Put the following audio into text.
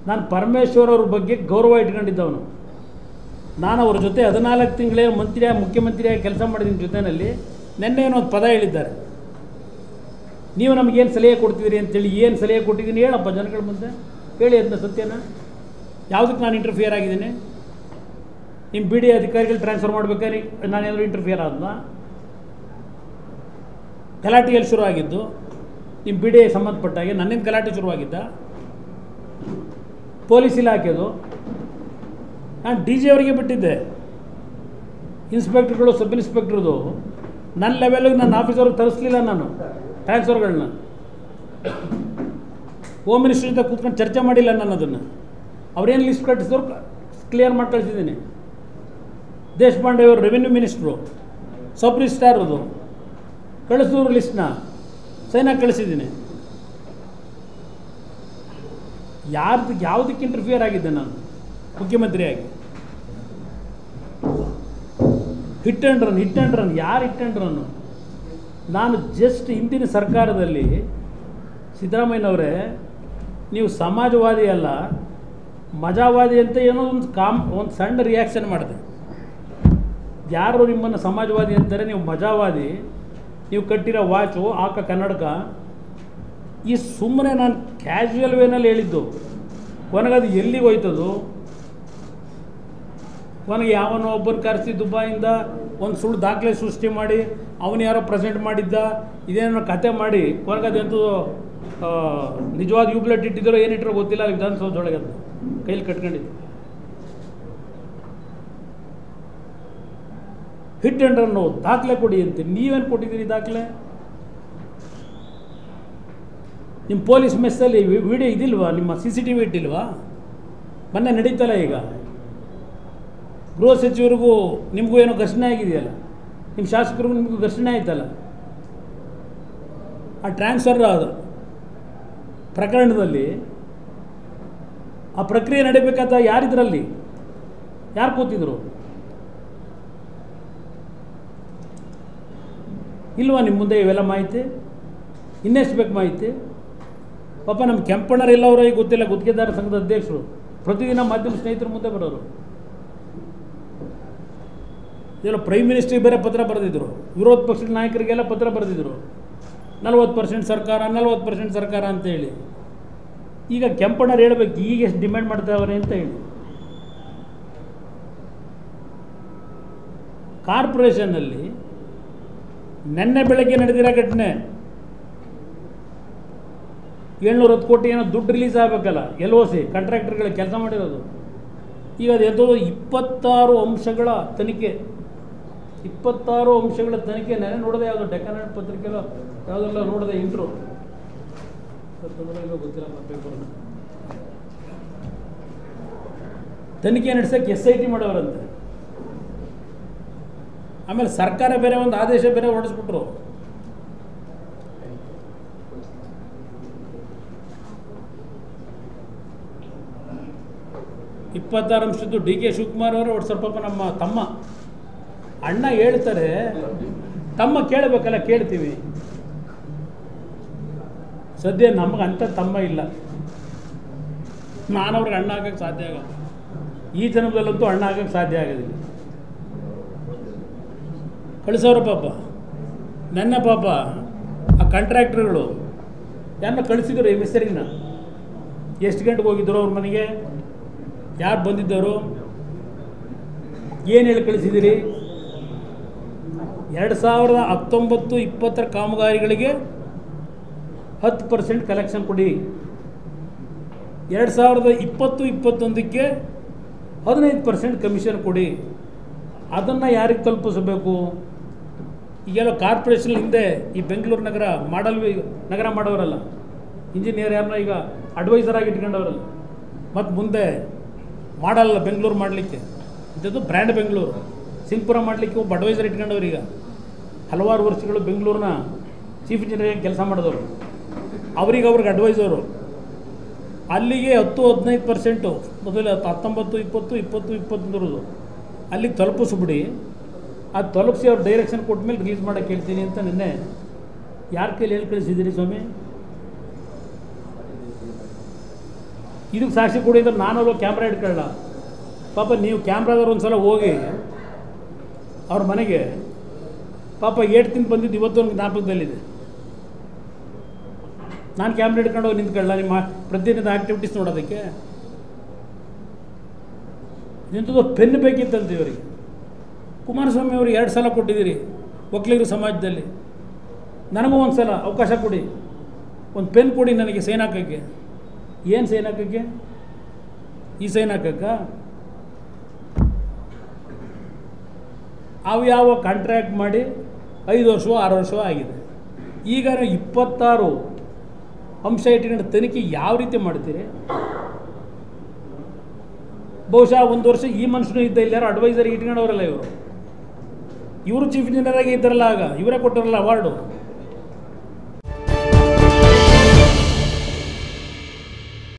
ನಾನು ಪರಮೇಶ್ವರ್ ಅವ್ರ ಬಗ್ಗೆ ಗೌರವ ಇಟ್ಕೊಂಡಿದ್ದವನು. ನಾನು ಅವ್ರ ಜೊತೆ 14 ತಿಂಗಳೇ ಮುಖ್ಯಮಂತ್ರಿಯಾಗಿ ಕೆಲಸ ಮಾಡಿದ ಜೊತೆಯಲ್ಲಿ ನೆನ್ನೆ ಏನೋ ಒಂದು ಪದ ಹೇಳಿದ್ದಾರೆ, ನೀವು ನಮಗೇನು ಸಲಹೆ ಕೊಡ್ತೀರಿ ಅಂತೇಳಿ. ಏನು ಸಲಹೆ ಕೊಟ್ಟಿದ್ದೀನಿ ಹೇಳಪ್ಪ ಜನಗಳ ಮುಂದೆ, ಹೇಳಿ ಅದನ್ನ ಸತ್ಯನ. ಯಾವುದಕ್ಕೆ ನಾನು ಇಂಟರ್ಫಿಯರ್ ಆಗಿದ್ದೀನಿ? ನಿಮ್ಮ ಬಿ ಡಿ ಅಧಿಕಾರಿಗಳು ಟ್ರಾನ್ಸ್ಫರ್ ಮಾಡ್ಬೇಕಾದ್ರೆ ನಾನೇನಾದರೂ ಇಂಟರ್ಫಿಯರ್ ಆದ್ನ? ಗಲಾಟೆಯಲ್ಲಿ ಶುರುವಾಗಿದ್ದು ನಿಮ್ಮ ಬಿ ಡಿ ಸಂಬಂಧಪಟ್ಟಾಗೆ ನನ್ನಿಂದ ಗಲಾಟೆ ಶುರುವಾಗಿದ್ದ. ಪೊಲೀಸ್ ಇಲಾಖೆದು ನಾನು ಡಿ ಜಿ ಅವರಿಗೆ ಬಿಟ್ಟಿದ್ದೆ. ಇನ್ಸ್ಪೆಕ್ಟರ್ಗಳು, ಸಬ್ ಇನ್ಸ್ಪೆಕ್ಟ್ರದು ನನ್ನ ಲೆವೆಲ್ಗೆ ನನ್ನ ಆಫೀಸರ್ಗೆ ತರಿಸಲಿಲ್ಲ ನಾನು ಟ್ರಾನ್ಸ್ಫರ್ಗಳನ್ನ. ಹೋಮ್ ಮಿನಿಸ್ಟ್ರ್ ಜೊತೆ ಕೂತ್ಕೊಂಡು ಚರ್ಚೆ ಮಾಡಿಲ್ಲ ನಾನು ಅದನ್ನು. ಅವ್ರೇನು ಲಿಸ್ಟ್ ಕಟ್ಟಿಸಿದ್ರು ಕ್ಲಿಯರ್ ಮಾಡಿ ಕಳಿಸಿದ್ದೀನಿ. ದೇಶಪಾಂಡೆ ಅವರು ರೆವಿನ್ಯೂ ಮಿನಿಸ್ಟ್ರು, ಸಬ್ ರಿಜಿಸ್ಟ್ರಾರದು ಕಳಿಸಿದ್ರು ಲಿಸ್ಟ್ನ ಸೈನಾಗಿ ಕಳಿಸಿದ್ದೀನಿ. ಯಾವುದಕ್ಕೆ ಇಂಟರ್ಫಿಯರ್ ಆಗಿದ್ದೆ ನಾನು ಮುಖ್ಯಮಂತ್ರಿಯಾಗಿ? ಹಿಟ್ ಆ್ಯಂಡ್ ರನ್ ಯಾರು ಹಿಟ್ ಆ್ಯಂಡ್ ರನ್ನು? ನಾನು ಜಸ್ಟ್ ಹಿಂದಿನ ಸರ್ಕಾರದಲ್ಲಿ ಸಿದ್ದರಾಮಯ್ಯನವರೇ, ನೀವು ಸಮಾಜವಾದಿ ಅಲ್ಲ ಮಜಾವಾದಿ ಅಂತ ಏನೋ ಒಂದು ಸಣ್ಣ ರಿಯಾಕ್ಷನ್ ಮಾಡಿದೆ. ಯಾರು ನಿಮ್ಮನ್ನು ಸಮಾಜವಾದಿ ಅಂತಾರೆ, ನೀವು ಮಜಾವಾದಿ, ನೀವು ಕಟ್ಟಿರೋ ವಾಚು, ಆಕ ಕನ್ನಡಕ, ಈ ಸುಮ್ಮನೆ ನಾನು ಕ್ಯಾಶುವಲ್ ವೇನಲ್ಲಿ ಹೇಳಿದ್ದು. ಕೊನೆಗದು ಎಲ್ಲಿಗೆ ಹೋಯ್ತದು? ಕೊನೆಗೆ ಯಾವನೋ ಒಬ್ಬನ ಕರೆಸಿ ದುಬಾಯಿಂದ ಒಂದು ಸುಳ್ಳು ದಾಖಲೆ ಸೃಷ್ಟಿ ಮಾಡಿ ಅವನು ಯಾರೋ ಪ್ರೆಸೆಂಟ್ ಮಾಡಿದ್ದ, ಇದೇನೋ ಕತೆ ಮಾಡಿ ಕೊನೆಗದಂತೂ ನಿಜವಾದ ಯೂಬ್ಲೆಟ್ ಇಟ್ಟಿದ್ದಾರೋ ಏನಿಟ್ಟರೋ ಗೊತ್ತಿಲ್ಲ, ವಿಧಾನಸೌಧದೊಳಗೆ ಅದು ಕೈಲಿ ಕಟ್ಕೊಂಡಿದ್ದು. ಹಿಟ್ ಆ್ಯಂಡ್ ರನ್ನು ದಾಖಲೆ ಕೊಡಿ ಅಂತ ನೀವೇನು ಕೊಟ್ಟಿದ್ದೀರಿ ದಾಖಲೆ? ನಿಮ್ಮ ಪೊಲೀಸ್ ಮೆಸ್ಸಲ್ಲಿ ವಿಡಿಯೋ ಇದಿಲ್ವಾ? ನಿಮ್ಮ CCTV ಇಟ್ಟಿಲ್ವಾ? ಮೊನ್ನೆ ನಡೀತಲ್ಲ, ಈಗ ಗೃಹ ಸಚಿವರಿಗೂ ನಿಮಗೂ ಏನೋ ಘರ್ಷಣೆ ಆಗಿದೆಯಲ್ಲ, ನಿಮ್ಮ ಶಾಸಕರಿಗೂ ನಿಮಗೂ ಘರ್ಷಣೆ ಆಯ್ತಲ್ಲ. ಆ ಟ್ರಾನ್ಸ್ಫರ್ ಪ್ರಕರಣದಲ್ಲಿ ಆ ಪ್ರಕ್ರಿಯೆ ನಡೀಬೇಕಾದ ಯಾರಿದ್ರಲ್ಲಿ? ಯಾರು ಕೂತಿದ್ರು? ಇಲ್ವಾ ನಿಮ್ಮ ಮುಂದೆ ಇವೆಲ್ಲ ಮಾಹಿತಿ? ಇನ್ನೆಷ್ಟು ಬೇಕು ಮಾಹಿತಿ? ಪಾಪ ನಮ್ಮ ಕೆಂಪಣ್ಣರೆಲ್ಲ ಅವರು ಈಗ ಗೊತ್ತಿಲ್ಲ, ಗುತ್ತಿಗೆದಾರ ಸಂಘದ ಅಧ್ಯಕ್ಷರು ಪ್ರತಿದಿನ ಮಾಧ್ಯಮ ಸ್ನೇಹಿತರ ಮುಂದೆ ಬರೋರು. ಇದೆಲ್ಲ ಪ್ರೈಮ್ ಮಿನಿಸ್ಟ್ರಿಗೆ ಬೇರೆ ಪತ್ರ ಬರೆದಿದ್ರು, ವಿರೋಧ ಪಕ್ಷದ ನಾಯಕರಿಗೆಲ್ಲ ಪತ್ರ ಬರೆದಿದ್ರು, 40% ಸರ್ಕಾರ 40% ಸರ್ಕಾರ ಅಂತೇಳಿ. ಈಗ ಕೆಂಪಣ್ಣರು ಹೇಳಬೇಕು ಈಗ ಎಷ್ಟು ಡಿಮ್ಯಾಂಡ್ ಮಾಡ್ತಾವ್ರೆ ಅಂತ ಹೇಳಿ. ಕಾರ್ಪೊರೇಷನ್ನಲ್ಲಿ ನೆನ್ನೆ ಬೆಳಗ್ಗೆ ನಡೆದಿರೋ ಘಟನೆ, 710 ಕೋಟಿ ಏನೋ ದುಡ್ಡು ರಿಲೀಸ್ ಆಗಬೇಕಲ್ಲ, LOC ಕಾಂಟ್ರಾಕ್ಟರ್ಗಳಿಗೆ ಕೆಲಸ ಮಾಡಿರೋದು. ಈಗ ಅದು ಎದ್ದು 26 ಅಂಶಗಳ ತನಿಖೆ, 26 ಅಂಶಗಳ ತನಿಖೆ. ನೆನೆ ನೋಡಿದೆ, ಯಾವುದೋ ಡೆಕ್ಕನ್ ಪತ್ರಿಕೆಲ್ಲ ಯಾವುದೆಲ್ಲ ನೋಡಿದೆ, ಇಂಟ್ರು ಗೊತ್ತಿಲ್ಲ, ಪೇಪರ್ನ ತನಿಖೆ ನಡೆಸೋಕ್ಕೆ SIT ಮಾಡೋರಂತೆ. ಆಮೇಲೆ ಸರ್ಕಾರ ಬೇರೆ ಒಂದು ಆದೇಶ ಬೇರೆ ಹೊರಡಿಸ್ಬಿಟ್ರು. ಇಪ್ಪತ್ತಾರು ಅಂಶದ್ದು DK ಶಿವಕುಮಾರ್ ಅವರು ಸ್ವಲ್ಪ ನಮ್ಮ ತಮ್ಮ ಅಣ್ಣ ಹೇಳ್ತಾರೆ, ತಮ್ಮ ಕೇಳಬೇಕಲ್ಲ, ಕೇಳ್ತೀವಿ. ಸದ್ಯ ನಮಗೆ ಅಂಥ ತಮ್ಮ ಇಲ್ಲ, ನಾನು ಅವ್ರಿಗೆ ಅಣ್ಣ ಆಗೋಕ್ಕೆ ಸಾಧ್ಯ ಆಗಲ್ಲ. ಈ ಜನ್ಮದಲ್ಲಂತೂ ಅಣ್ಣ ಆಗೋಕ್ಕೆ ಸಾಧ್ಯ ಆಗೋದಿಲ್ಲ. ಕಳಿಸೋರು ಪಾಪ ನನ್ನ ಪಾಪ ಆ ಕಾಂಟ್ರಾಕ್ಟ್ರುಗಳು ಯಾರನ್ನ ಕಳಿಸಿದ್ರು ಈ ಮಿಸ್ತ್ರಿನ. ಎಷ್ಟು ಗಂಟೆಗೆ ಹೋಗಿದ್ರು ಅವ್ರ ಮನೆಗೆ, ಯಾರು ಬಂದಿದ್ದವರು, ಏನು ಹೇಳಿ ಕಳಿಸಿದಿರಿ? 2019-20 ಕಾಮಗಾರಿಗಳಿಗೆ 10% ಕಲೆಕ್ಷನ್ ಕೊಡಿ, 2020-21ಕ್ಕೆ 15% ಕಮಿಷನ್ ಕೊಡಿ. ಅದನ್ನು ಯಾರಿಗೆ ತಲುಪಿಸಬೇಕು? ಈಗೆಲ್ಲ ಕಾರ್ಪೊರೇಷನ್ ಹಿಂದೆ ಈ ಬೆಂಗಳೂರು ನಗರ ನಗರ ಮಾಡೋರಲ್ಲ, ಇಂಜಿನಿಯರ್ ಯಾರನ್ನ ಈಗ ಅಡ್ವೈಸರ್ ಆಗಿ ಇಟ್ಕೊಂಡವರಲ್ಲ, ಮತ್ತು ಮುಂದೆ ಮಾಡಲ್ಲ ಬೆಂಗಳೂರು ಮಾಡಲಿಕ್ಕೆ, ಇದು ಬ್ರ್ಯಾಂಡ್ ಬೆಂಗಳೂರು, ಸಿಂಗ್ಪುರ ಮಾಡಲಿಕ್ಕೆ ಒಬ್ಬ ಅಡ್ವೈಸರ್ ಇಟ್ಕೊಂಡವ್ರು. ಈಗ ಹಲವಾರು ವರ್ಷಗಳು ಬೆಂಗಳೂರಿನ ಚೀಫ್ ಇಂಜಿನಿಯರ್ ಕೆಲಸ ಮಾಡಿದವರು, ಅವ್ರಿಗೆ ಅಡ್ವೈಸರು. ಅಲ್ಲಿಗೆ 10-15% ಮೊದಲು 19-20-20-21 ಅಲ್ಲಿಗೆ ತಲುಪಿಸ್ಬಿಡಿ. ಅದು ತಲುಪಿಸಿ ಅವ್ರು ಡೈರೆಕ್ಷನ್ ಕೊಟ್ಟ ಮೇಲೆ ರಿಲೀಸ್ ಮಾಡೋಕ್ಕೆ ಹೇಳ್ತೀನಿ ಅಂತ ನಿನ್ನೆ ಯಾರ ಕೈಲಿ ಹೇಳಿ ಕಳಿಸಿದ್ದೀರಿ ಸ್ವಾಮಿ? ಇದಕ್ಕೆ ಸಾಕ್ಷಿ ಕೊಡಿದ್ರೆ ನಾನಲ್ಲೋ ಕ್ಯಾಮ್ರಾ ಇಟ್ಕೊಳ್ಳ. ಪಾಪ ನೀವು ಕ್ಯಾಮ್ರಾದವ್ರು ಒಂದು ಸಲ ಹೋಗಿ ಅವ್ರ ಮನೆಗೆ ಪಾಪ ಏಟು ತಿಂದು ಬಂದಿದ್ದು ಇವತ್ತು ಒಂದು ಜ್ಞಾಪಕದಲ್ಲಿದೆ. ನಾನು ಕ್ಯಾಮ್ರಾ ಹಿಡ್ಕೊಂಡು ಹೋಗಿ ನಿಂತ್ಕೊಳ್ಳ ನಿಮ್ಮ ಪ್ರತಿದಿನದ ಆ್ಯಕ್ಟಿವಿಟೀಸ್ ನೋಡೋದಕ್ಕೆ. ನಿಂತದ್ದು ಪೆನ್ ಬೇಕಿತ್ತಂತ ಇವರಿಗೆ. ಕುಮಾರಸ್ವಾಮಿ ಅವರು 2 ಸಲ ಕೊಟ್ಟಿದ್ದೀರಿ ಒಕ್ಕಲಿಗರ ಸಮಾಜದಲ್ಲಿ. ನನಗೂ ಒಂದು ಸಲ ಅವಕಾಶ ಕೊಡಿ, ಒಂದು ಪೆನ್ ಕೊಡಿ ನನಗೆ ಸೈನ್ ಹಾಕೋಕ್ಕೆ. ಏನು ಸೈನ್ ಹಾಕೋಕ್ಕೆ? ಈ ಸೈನ್ ಹಾಕೋಕ್ಕ? ಅವು ಯಾವ ಕಾಂಟ್ರ್ಯಾಕ್ಟ್ ಮಾಡಿ 5 ವರ್ಷವೋ 6 ವರ್ಷವೋ ಆಗಿದೆ. ಈಗ 26 ಅಂಶ ಇಟ್ಕೊಂಡು ತನಿಖೆ ಯಾವ ರೀತಿ ಮಾಡ್ತೀರಿ? ಬಹುಶಃ 1 ವರ್ಷ ಈ ಮನುಷ್ಯನು ಇದ್ದ, ಇಲ್ಲಾರು ಅಡ್ವೈಸರ್ ಇಟ್ಕೊಂಡವರಲ್ಲ ಇವರು. ಚೀಫ್ ಇಂಜಿನಿಯರ್ ಆಗಿ ಇದ್ದಾರಲ್ಲ, ಆಗ ಇವರೇ ಕೊಟ್ಟರಲ್ಲ ಅವಾರ್ಡು.